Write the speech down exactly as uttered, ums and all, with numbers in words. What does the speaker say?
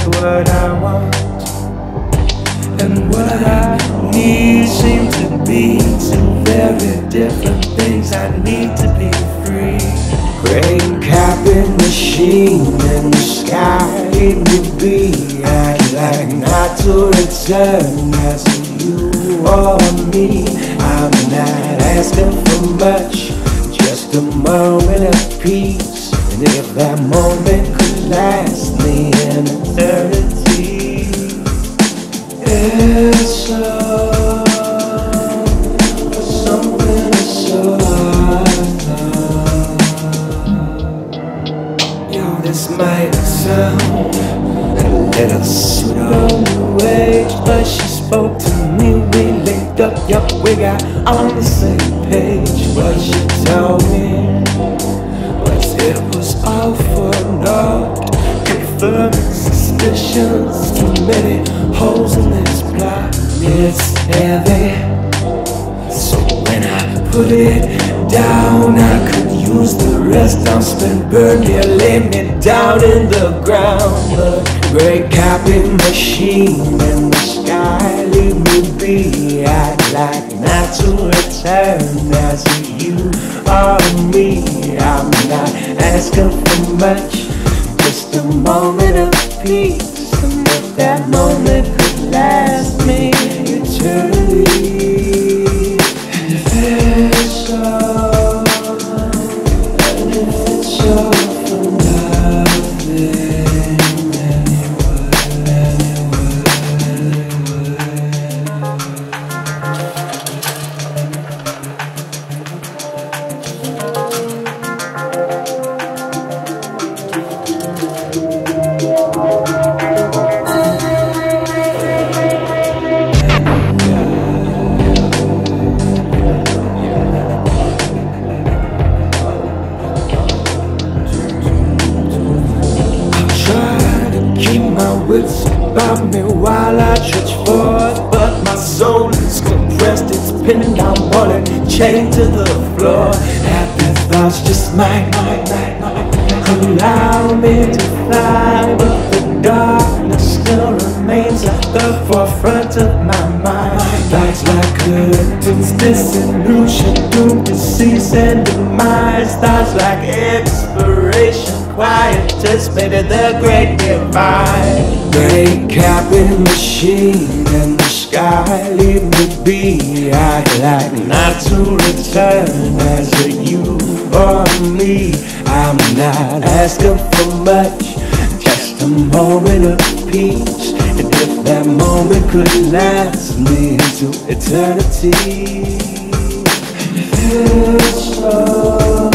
what I want and what I need seem to be two very different things. I need to be free. Great copy machine in the sky, it would be. I'd like not to return as you or me. I'm not asking for much, just a moment of peace. And if that moment could last me an eternity, it's so, something so yo, this might sound a little sweet on the way, but she spoke to me, we linked up, yup, we got on the same page. What she told me was it was all for naught, confirming suspicions, too many holes in this plot. It's heavy, so when I put it down, I could use the rest. I'm spent burn near, lay me down in the ground. The great copy machine in the sky, leave me be. I'd like not to return as you or me. I'm not asking for much, just a moment of peace. And if that moment could last me eternity, and if it's so, and if it's so for nothing, anyway, wits about me while I trudge forth, but my soul is compressed, it's pinned down, bullet, chained to the floor. Happy thoughts just might, might, might, might allow me to fly, but the darkness still remains at the forefront of my mind. Lights like curtains, disillusion, doom, disease, and demise. Thoughts like expiration, quiet, anticipated the great divide. Great copy machine in the sky, leave me be. I'd like not to return as a you or me. I'm not asking for much, just a moment of peace. And if that moment could last me into eternity, and if it's so